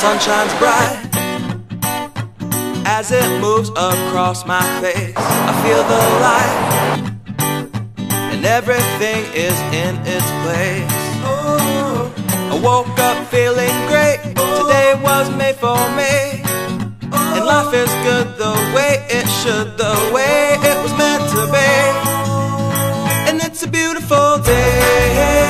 sun shines bright as it moves across my face. I feel the light and everything is in its place. I woke up feeling great. Today was made for me, and life is good the way it should, the way it was meant to be. And it's a beautiful day.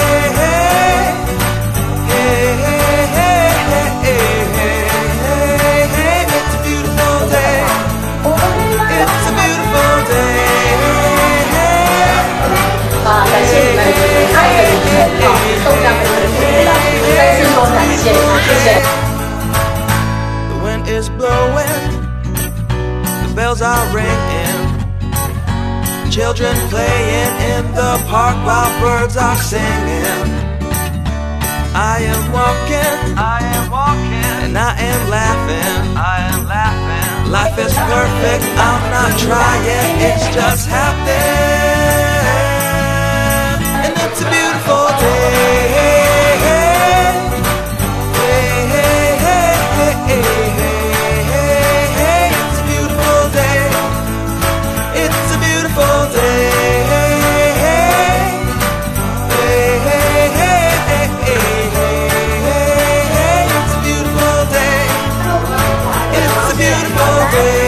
It's a beautiful day. It's a beautiful day. 感谢你们参与送上我们的节目，再次说感谢，谢谢。 The wind is blowing, the bells are ringing, children playing in the park while birds are singing. I am walking, and I am laughing, Life is perfect, I'm not trying, it's just happening. And it's a beautiful day. It's a beautiful day. It's a beautiful day. It's a beautiful day. It's a beautiful day.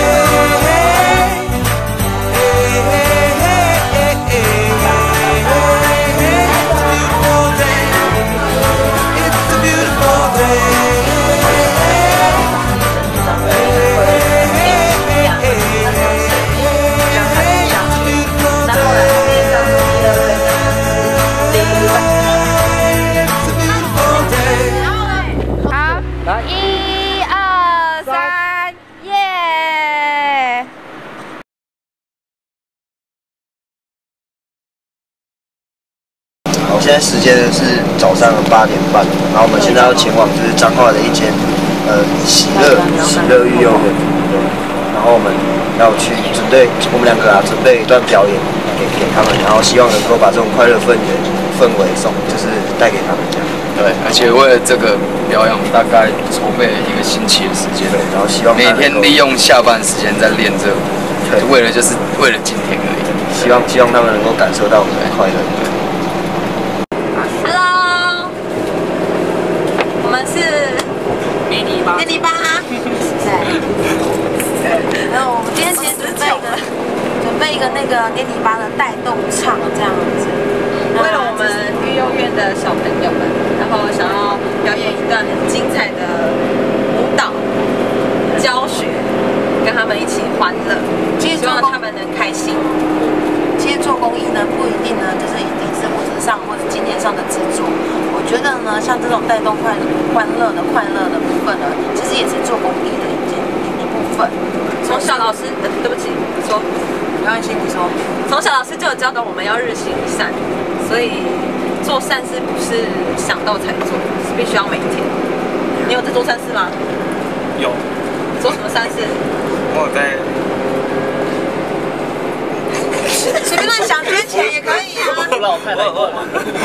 现在时间是早上8点半，然后我们现在要前往就是彰化的一间喜乐育幼园，然后我们要去准备，我们两个准备一段表演给他们，然后希望能够把这种快乐氛围就是带给他们这样。 对，而且为了这个表演，大概筹备了1个星期的时间。 对，然后希望每天利用下班时间在练这个，为了今天而已。 希望他们能够感受到我们的快乐。 电力吧，对。然后我们今天其实准备一个那个电力吧的带动唱这样子，为了我们育幼院的小朋友们，然后想要表演一段很精彩的舞蹈教学，跟他们一起欢乐，希望他们能开心。其实做公益呢，不一定呢，就是一定是物质上或者金钱上的资助。我觉得呢，像这种带动快乐的部分呢，其实也是做公益的一部分。从小老师，对不起，你说，没关系，你说。从小老师就有教导我们要日行一善，所以做善事不是想到才做，是必须要每天。你有在做善事吗？ 有。 做什么善事？ 我在。 随便乱想，捐钱也可以啊。 我老太太过吗？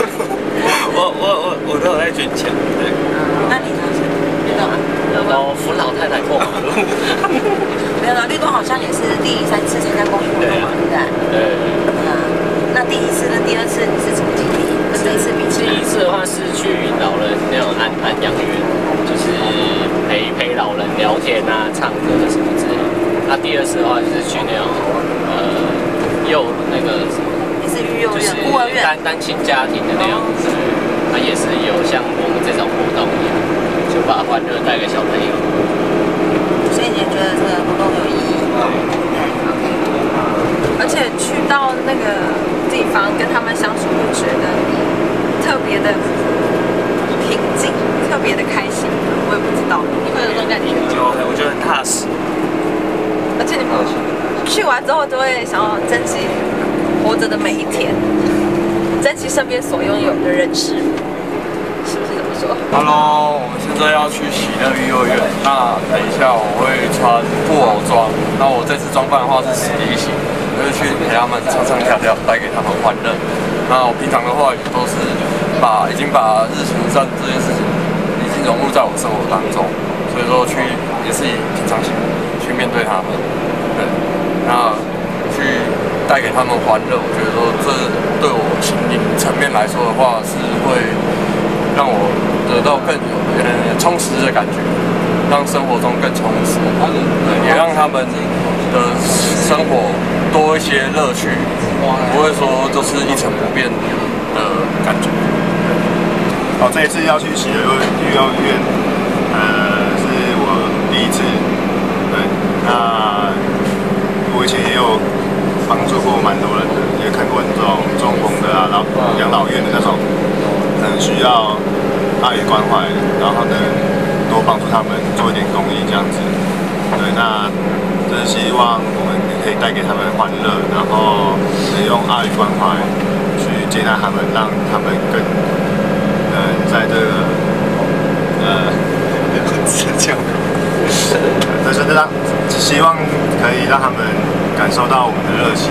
我都有在捐钱。对。 那你呢？绿豆啊？ 我扶老太太过马路。 没有啦，绿豆好像也是第3次参加公益活动嘛，对不对？ 对。 那第1次跟第2次你是怎么经历？跟这一次比起来？ 第1次的话是去老人那种安养院，就是陪老人聊天啊、唱歌什么之类的。那第2次的话就是去那种那个什么， 也是育幼院、孤儿院、 单亲家庭的那样子，它也是有像我们这种活动一样，就把欢乐带给小朋友。 所以你也觉得这个活动有意义？而且去到那个地方跟他们相处，会觉得特别的平静，特别的开心。我也不知道，你会有这种感觉？ 我觉得很踏实。 而且你们去完之后都会想要珍惜活着的每一天，珍惜身边所拥有的人事物，是不是这么说 ？Hello， 我们现在要去喜乐育幼院。那等一下我会穿布偶装，那我这次装扮的话是实力型，就是去陪他们唱唱跳跳，带给他们欢乐。那我平常的话也都是已经把日行一善这件事情已经融入在我生活当中，所以说也是以平常心去面对他们，对，那去带给他们欢乐。我觉得说这对我心灵层面来说的话，是会让我得到更充实的感觉，让生活中更充实，也让他们的生活多一些乐趣，不会说就是一成不变的感觉。 好，这一次要去喜乐育幼院，是我第一次。对，那我以前也有帮助过蛮多人的，也看过这种中风的啊，然后养老院的那种，可能需要爱与关怀，然后能多帮助他们做一点公益这样子。对，那就是希望我们可以带给他们欢乐，然后能用爱与关怀去接纳他们，让他们更在这个这样，就是希望可以让他们感受到我们的热情。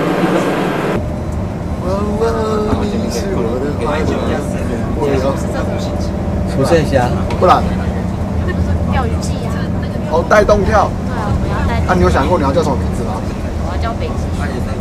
出现虾， 不然钓鱼记啊。 哦，带动跳。 对啊，我要带。 那你有想过你要叫什么名字吗？ 我要叫北极。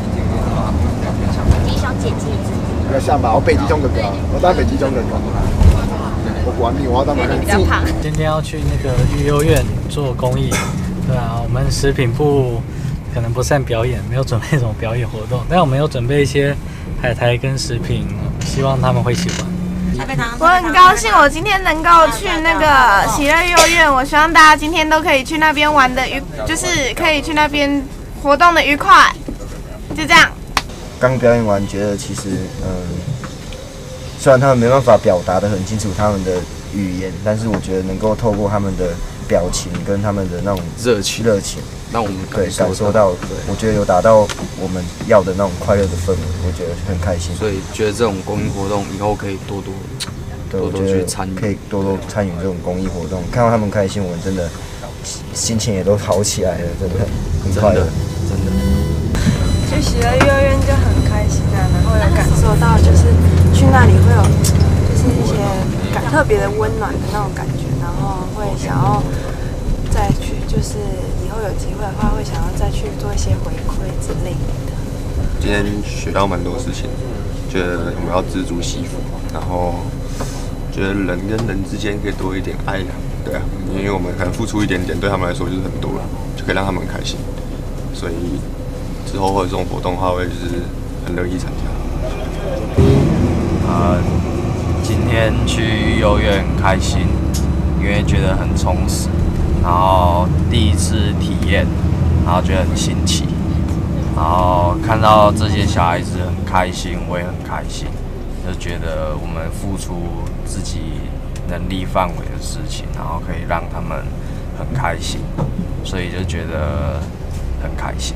北极小姐姐。 不要像吧，我北极熊哥哥，我当北极熊哥哥。我管你，我要当北极。 比较胖。 今天要去那个育幼院做公益，对啊，我们食品部可能不善表演，没有准备什么表演活动，但我们有准备一些海苔跟食品，希望他们会喜欢。 我很高兴，我今天能够去那个喜乐幼儿园。我希望大家今天都可以去那边玩的就是可以去那边活动的愉快。就这样。 刚表演完，觉得其实虽然他们没办法表达得很清楚他们的语言，但是我觉得能够透过他们的表情跟他们的那种热情， 让我们感受到，我觉得有达到我们要的那种快乐的氛围，我觉得很开心。 所以觉得这种公益活动以后可以多多去参与， 可以多多参与这种公益活动。看到他们开心，我们真的心情也都好起来了，真的很快乐，真的。 去喜乐幼儿园就很开心啊，然后有感受到就是去那里会有就是一些特别的温暖的那种感觉，然后会想要再去，就是以后有机会的话，会想要再去做一些回馈之类的。 今天学到蛮多事情，觉得我们要知足惜福，然后觉得人跟人之间可以多一点爱，对啊，因为我们可能付出一点点，对他们来说就是很多了，就可以让他们很开心，所以之后会有这种活动的话，我也就是很乐意参加。 今天去幼儿园很开心，因为觉得很充实，然后第一次体验，然后觉得很新奇，然后看到这些小孩子很开心，我也很开心，就觉得我们付出自己能力范围的事情，然后可以让他们很开心，所以就觉得很开心。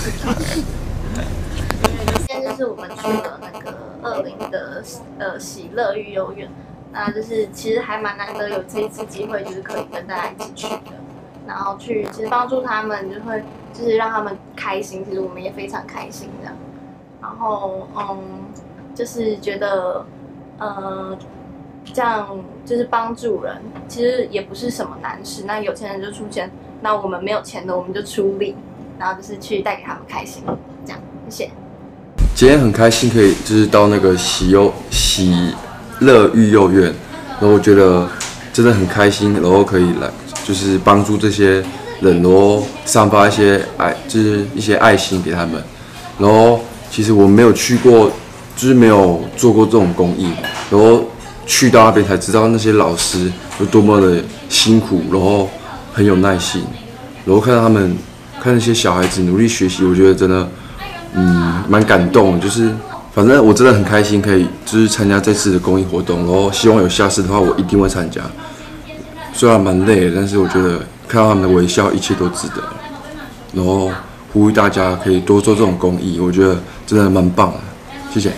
今天就是我们去了那个20的喜乐育幼院，那就是其实还蛮难得有这一次机会，就是可以跟大家一起去的，然后去其实帮助他们，就是让他们开心，其实我们也非常开心这样。然后就是觉得这样就是帮助人，其实也不是什么难事。那有钱人就出钱，那我们没有钱的我们就出力，然后就是去带给他们开心，这样，谢谢。 今天很开心，可以就是到那个喜乐育幼院，然后我觉得真的很开心，然后可以来就是帮助这些人，然后散发一些爱，就是一些爱心给他们。然后其实我没有去过，就是没有做过这种公益，然后去到那边才知道那些老师有多么的辛苦，然后很有耐心，然后看到他们看那些小孩子努力学习，我觉得真的蛮感动的，就是反正我真的很开心，可以就是参加这次的公益活动，然后希望有下次的话，我一定会参加。虽然蛮累的，但是我觉得看到他们的微笑，一切都值得。然后呼吁大家可以多做这种公益，我觉得真的蛮棒的。谢谢。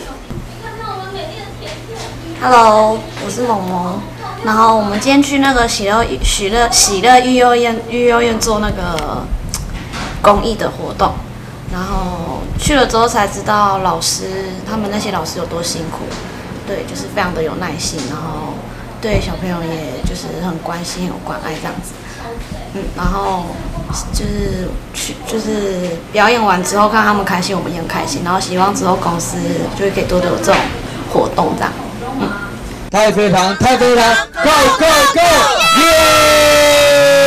Hello， 我是萌萌。然后我们今天去那个喜乐育幼院做那个公益的活动。然后去了之后才知道他们那些老师有多辛苦，对，就是非常的有耐心，然后对小朋友也就是很关心、有关爱这样子。然后就是表演完之后看他们开心，我们也很开心。然后希望之后公司就会可以多有这种活动这样。 太妃糖，太妃糖 ，Go Go Go， 耶！